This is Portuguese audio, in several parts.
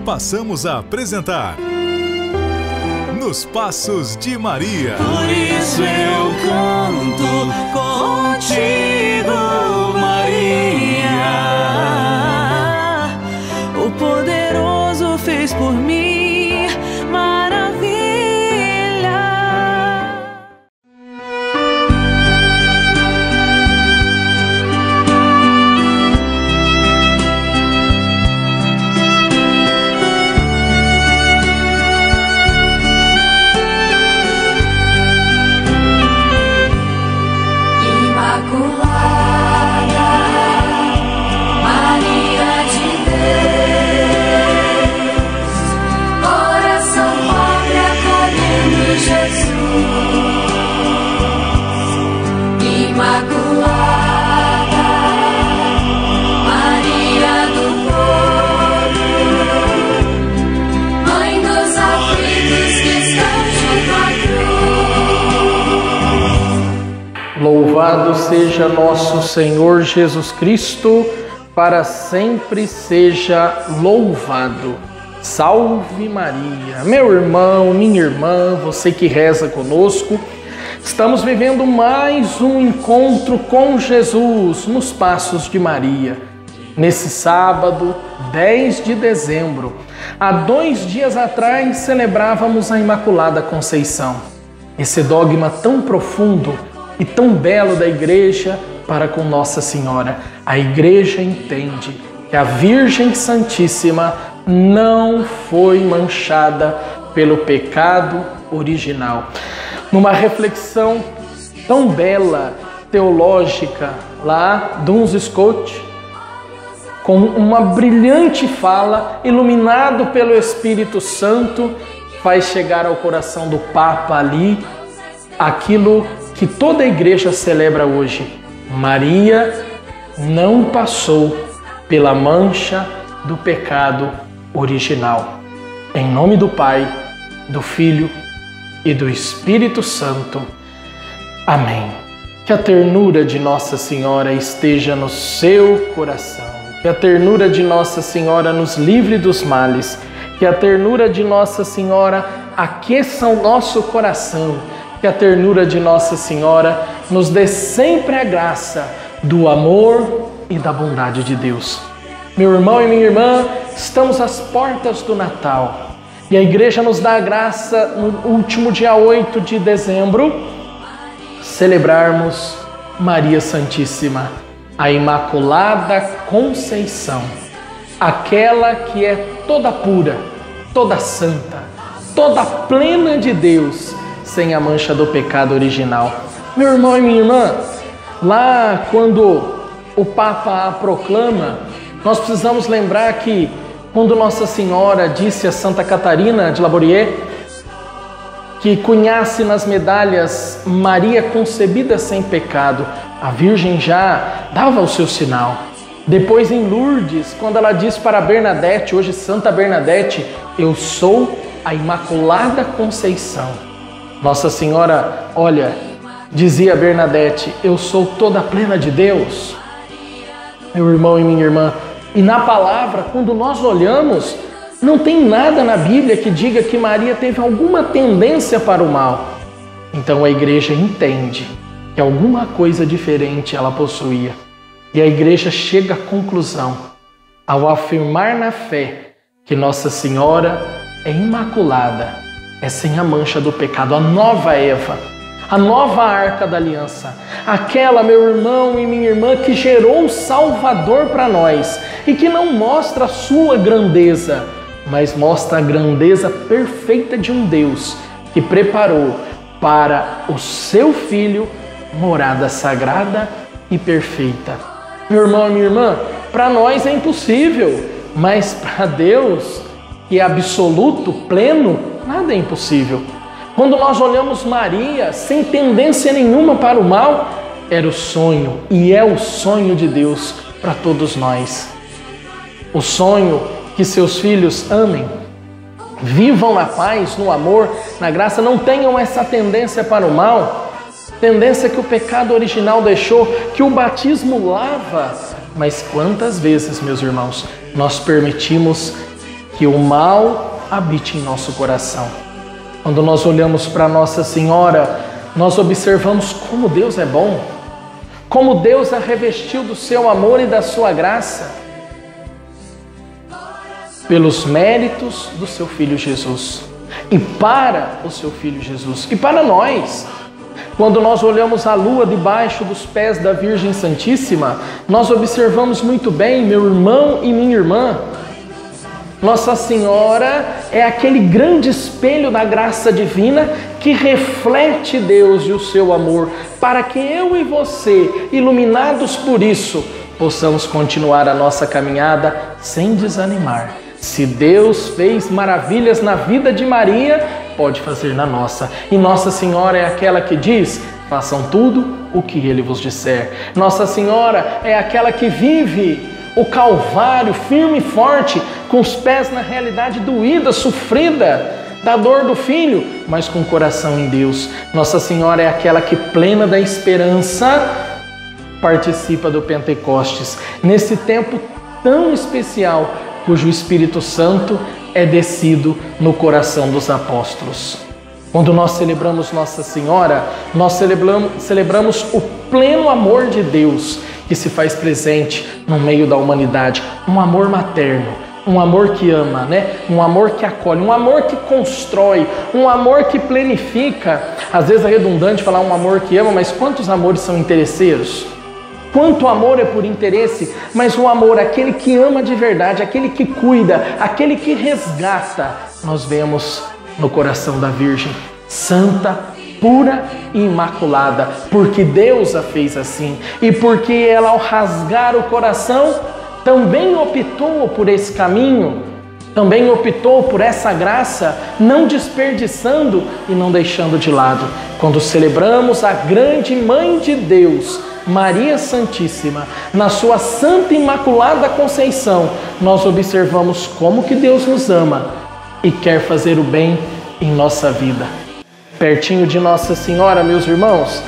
passamos a apresentar Nos Passos de Maria. Por isso eu canto contigo, Maria. O poderoso fez por mim maravilha. Louvado seja nosso Senhor Jesus Cristo, para sempre seja louvado. Salve Maria! Meu irmão, minha irmã, você que reza conosco, estamos vivendo mais um encontro com Jesus nos Passos de Maria. Nesse sábado, 10 de dezembro, há 2 dias atrás, celebrávamos a Imaculada Conceição. Esse dogma tão profundo e tão belo da Igreja para com Nossa Senhora. A Igreja entende que a Virgem Santíssima não foi manchada pelo pecado original. Numa reflexão tão bela, teológica, lá, Duns Scotus, com uma brilhante fala, iluminado pelo Espírito Santo, faz chegar ao coração do Papa ali aquilo que toda a Igreja celebra hoje. Maria não passou pela mancha do pecado original. Em nome do Pai, do Filho e do Espírito Santo. Amém. Que a ternura de Nossa Senhora esteja no seu coração. Que a ternura de Nossa Senhora nos livre dos males. Que a ternura de Nossa Senhora aqueça o nosso coração. Que a ternura de Nossa Senhora nos dê sempre a graça do amor e da bondade de Deus. Meu irmão e minha irmã, estamos às portas do Natal e a Igreja nos dá a graça no último dia 8 de dezembro celebrarmos Maria Santíssima, a Imaculada Conceição, aquela que é toda pura, toda santa, toda plena de Deus, sem a mancha do pecado original. Meu irmão e minha irmã, lá quando o Papa a proclama, nós precisamos lembrar que quando Nossa Senhora disse a Santa Catarina de Labourier que cunhasse nas medalhas Maria concebida sem pecado, a Virgem já dava o seu sinal. Depois em Lourdes, quando ela diz para Bernadette, hoje Santa Bernadette, eu sou a Imaculada Conceição. Nossa Senhora, olha, dizia Bernadette, eu sou toda plena de Deus. Meu irmão e minha irmã, e na palavra, quando nós olhamos, não tem nada na Bíblia que diga que Maria teve alguma tendência para o mal. Então a Igreja entende que alguma coisa diferente ela possuía. E a Igreja chega à conclusão, ao afirmar na fé, que Nossa Senhora é imaculada, é sem a mancha do pecado, a nova Eva, a nova Arca da Aliança, aquela, meu irmão e minha irmã, que gerou um Salvador para nós e que não mostra a sua grandeza, mas mostra a grandeza perfeita de um Deus que preparou para o seu Filho morada sagrada e perfeita. Meu irmão e minha irmã, para nós é impossível, mas para Deus, que é absoluto, pleno, nada é impossível. Quando nós olhamos Maria sem tendência nenhuma para o mal, era o sonho e é o sonho de Deus para todos nós. O sonho que seus filhos amem, vivam na paz, no amor, na graça, não tenham essa tendência para o mal, tendência que o pecado original deixou, que o batismo lava. Mas quantas vezes, meus irmãos, nós permitimos que o mal habite em nosso coração. Quando nós olhamos para Nossa Senhora, nós observamos como Deus é bom, como Deus a revestiu do seu amor e da sua graça, pelos méritos do seu Filho Jesus, e para o seu Filho Jesus, e para nós. Quando nós olhamos a lua debaixo dos pés da Virgem Santíssima, nós observamos muito bem, meu irmão e minha irmã, Nossa Senhora é aquele grande espelho da graça divina que reflete Deus e o seu amor, para que eu e você, iluminados por isso, possamos continuar a nossa caminhada sem desanimar. Se Deus fez maravilhas na vida de Maria, pode fazer na nossa. E Nossa Senhora é aquela que diz: façam tudo o que Ele vos disser. Nossa Senhora é aquela que vive o Calvário firme e forte, com os pés na realidade doída, sofrida, da dor do Filho, mas com o coração em Deus. Nossa Senhora é aquela que, plena da esperança, participa do Pentecostes, nesse tempo tão especial, cujo Espírito Santo é descido no coração dos apóstolos. Quando nós celebramos Nossa Senhora, nós celebramos o pleno amor de Deus que se faz presente no meio da humanidade. Um amor materno, um amor que ama, né? Um amor que acolhe, um amor que constrói, um amor que planifica. Às vezes é redundante falar um amor que ama, mas quantos amores são interesseiros? Quanto amor é por interesse, mas o amor, aquele que ama de verdade, aquele que cuida, aquele que resgata, nós vemos no coração da Virgem, santa, pura e imaculada, porque Deus a fez assim e porque ela, ao rasgar o coração, também optou por esse caminho, também optou por essa graça, não desperdiçando e não deixando de lado. Quando celebramos a grande Mãe de Deus, Maria Santíssima, na sua Santa Imaculada Conceição, nós observamos como que Deus nos ama e quer fazer o bem em nossa vida. Pertinho de Nossa Senhora, meus irmãos,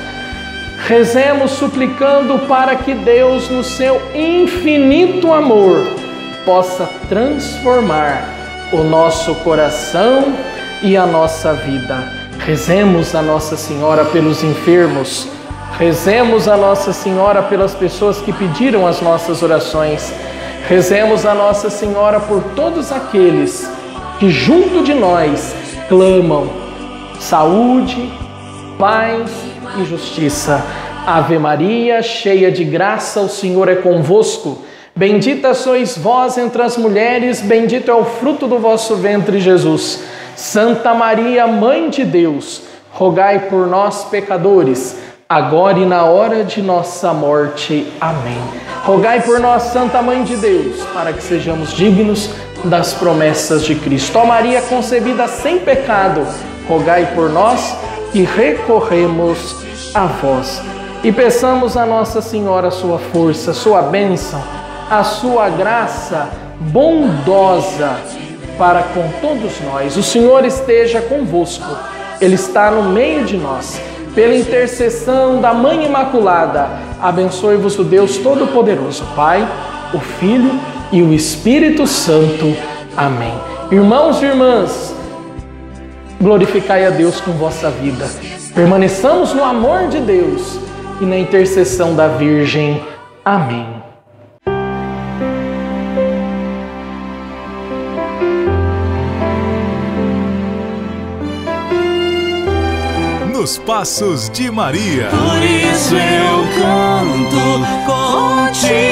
rezemos suplicando para que Deus, no seu infinito amor, possa transformar o nosso coração e a nossa vida. Rezemos a Nossa Senhora pelos enfermos, rezemos a Nossa Senhora pelas pessoas que pediram as nossas orações, rezemos a Nossa Senhora por todos aqueles que junto de nós clamam saúde, paz e justiça. Ave Maria, cheia de graça, o Senhor é convosco. Bendita sois vós entre as mulheres, bendito é o fruto do vosso ventre, Jesus. Santa Maria, Mãe de Deus, rogai por nós, pecadores, agora e na hora de nossa morte. Amém. Rogai por nós, Santa Mãe de Deus, para que sejamos dignos das promessas de Cristo. Ó Maria concebida sem pecado, rogai por nós e recorremos a vós. E peçamos a Nossa Senhora a sua força, a sua bênção, a sua graça bondosa para com todos nós. O Senhor esteja convosco, Ele está no meio de nós. Pela intercessão da Mãe Imaculada, abençoe-vos o Deus Todo-Poderoso, Pai, o Filho e o Espírito Santo. Amém. Irmãos e irmãs, glorificai a Deus com vossa vida. Permaneçamos no amor de Deus e na intercessão da Virgem. Amém. Nos Passos de Maria. Por isso eu canto contigo.